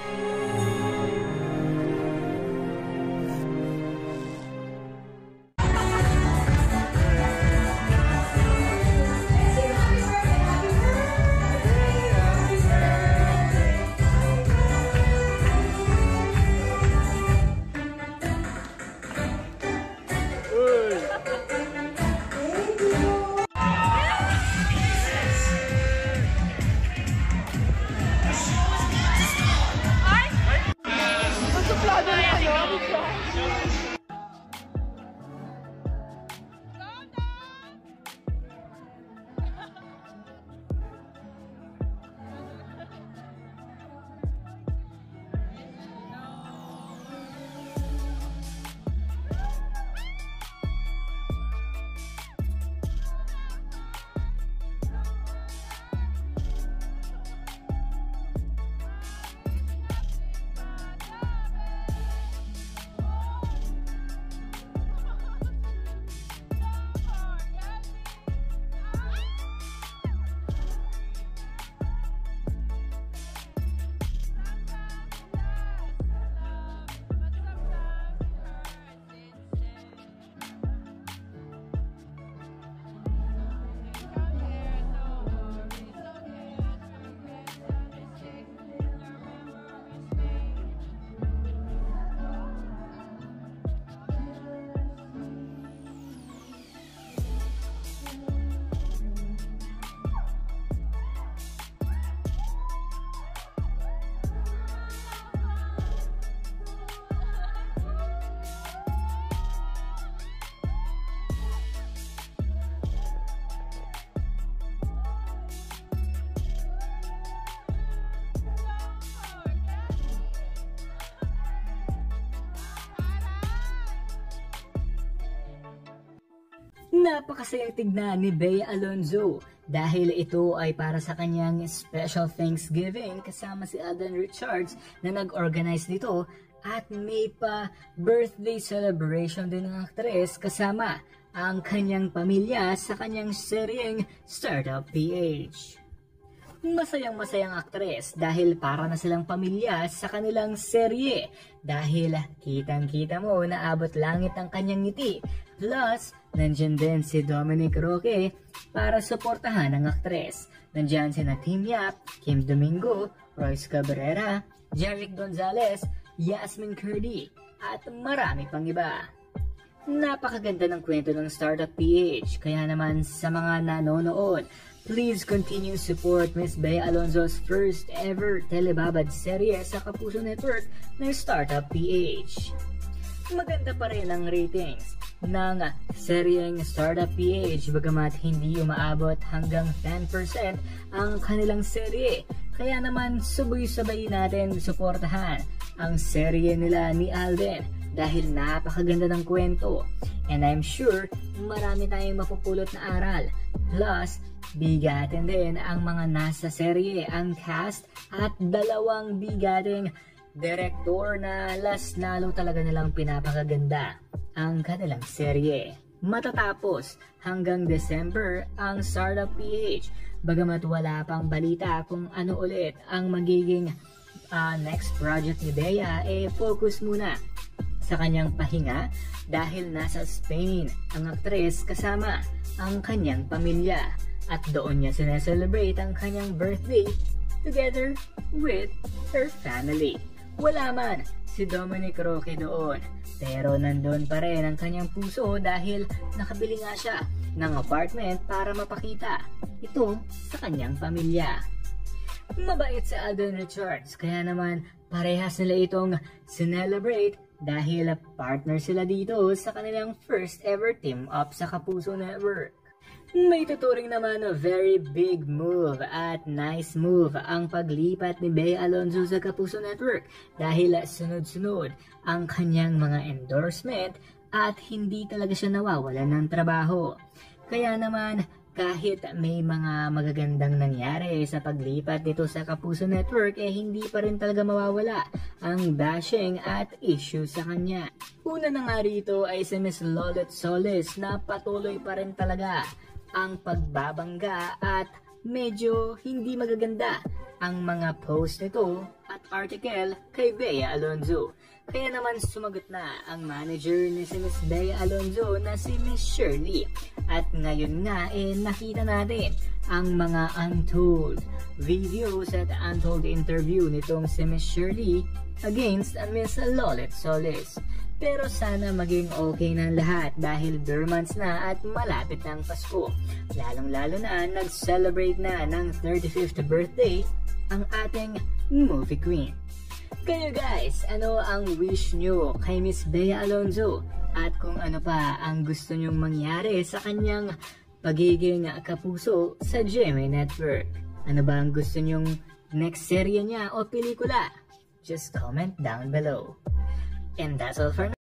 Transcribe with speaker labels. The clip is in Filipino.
Speaker 1: Napakasayang tignan ni Bea Alonzo dahil ito ay para sa kanyang special Thanksgiving kasama si Alden Richards na nag-organize nito at may pa birthday celebration din ng aktres kasama ang kanyang pamilya sa kanyang seryeng Startup PH. Masayang-masayang aktres dahil para na silang pamilya sa kanilang serye dahil kitang-kita mo na abot langit ang kanyang ngiti. Plus, nandyan din si Dominic Roque para suportahan ang aktres. Nandyan si Team Yap, Kim Domingo, Royce Cabrera, Jeric Gonzalez, Yasmin Curdy at marami pang iba. Napakaganda ng kwento ng Startup PH kaya naman sa mga nanonood, please continue support Miss Bea Alonzo's first ever telebabad serye sa Kapuso Network ng Startup PH. Maganda pa rin ang ratings ng seryeng Startup PH bagamat hindi umaabot hanggang 10% ang kanilang serye. Kaya naman sabay-sabay natin suportahan ang serye nila ni Alden dahil napakaganda ng kwento. And I'm sure marami tayong mapupulot na aral. Plus, bigatin din ang mga nasa serye, ang cast at dalawang bigating direktor na lalo talaga nilang pinapakaganda ang kanilang serye. Matatapos hanggang December ang Startup PH bagamat wala pang balita kung ano ulit ang magiging next project ni Bea, focus muna sa kanyang pahinga dahil nasa Spain ang aktres kasama ang kanyang pamilya at doon niya sineselebrate ang kanyang birthday together with her family. Wala man si Dominic Roque doon, pero nandun pa rin ang kanyang puso dahil nakabili nga siya ng apartment para mapakita ito sa kanyang pamilya. Mabait si Alden Richards kaya naman parehas nila itong sinelebrate dahil partner sila dito sa kanilang first ever team up sa Kapuso Network. May tuturing naman na very big move at nice move ang paglipat ni Bea Alonzo sa Kapuso Network dahil sunod-sunod ang kanyang mga endorsement at hindi talaga siya nawawalan ng trabaho. Kaya naman kahit may mga magagandang nangyari sa paglipat nito sa Kapuso Network hindi pa rin talaga mawawala ang bashing at issue sa kanya. Una na nga rito ay si Miss Lolet Solis na patuloy pa rin talaga ang pagbabangga at medyo hindi magaganda ang mga post nito at article kay Bea Alonzo. Kaya naman sumagot na ang manager ni si Miss Bea Alonzo na si Miss Shirley. At ngayon nga nakita natin ang mga untold videos at untold interview nitong si Miss Shirley against Miss Lolet Solis. Pero sana maging okay ng lahat dahil bare months na at malapit ng Pasko. Lalong-lalo na nag-celebrate na ng 35th birthday ang ating movie queen. Kayo guys, ano ang wish nyo kay Miss Bea Alonzo? At kung ano pa ang gusto nyong mangyari sa kanyang pagiging kapuso sa GMA Network? Ano ba ang gusto nyong next serye niya o pelikula? Just comment down below. And that's all for now.